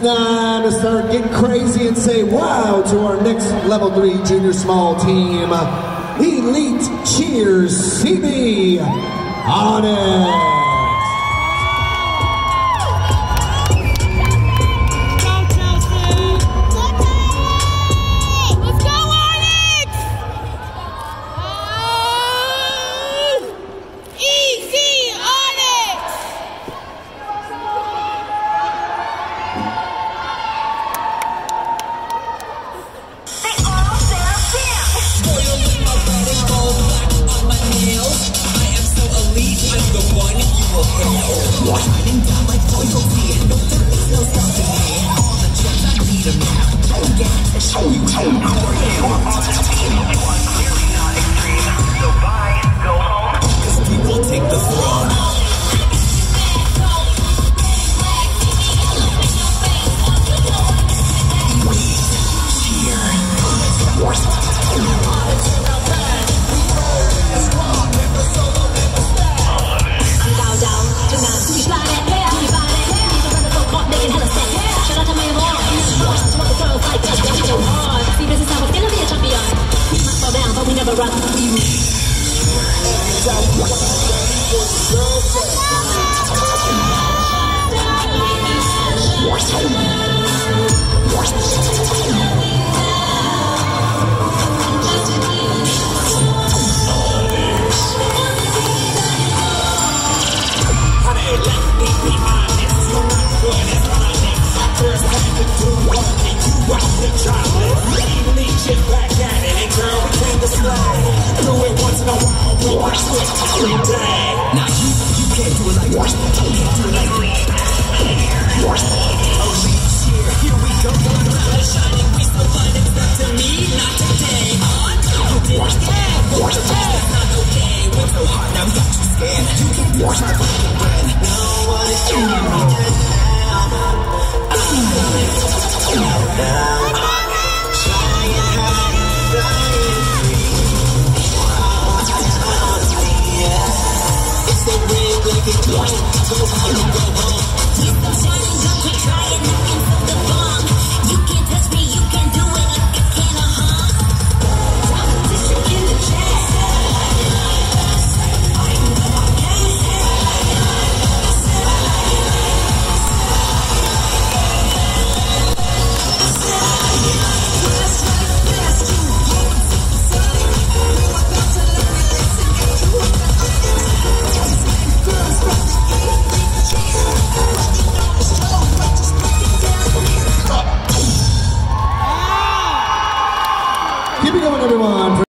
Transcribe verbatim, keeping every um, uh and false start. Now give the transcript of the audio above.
time to start getting crazy and say wow to our next level three junior small team, Elite Cheers C B Onyx. Shining down like royalty, and no, there is no stopping me. All the gems I need them now. Don't get to show you how I'm for you. On the team, you are clearly not extreme. So bye, go home. Cause people take the throne. Run. Now you, you can't do it like what? You can't do it like me. Elite cheer, here we go. Shining, we so fun, it's up to me, not today. On, you did it, what's that's not okay. Went so hard, now we got you scared. You can't do it, try fucking win. No one is doing me just now. I'm down. Flying high, flying free. It's the ring like a clock. Go home, go home. Keep the shining, don't quit trying, looking for the bomb. You can't touch me, you can do it like a can of hum. Competition in the chat. Keep it going, everyone.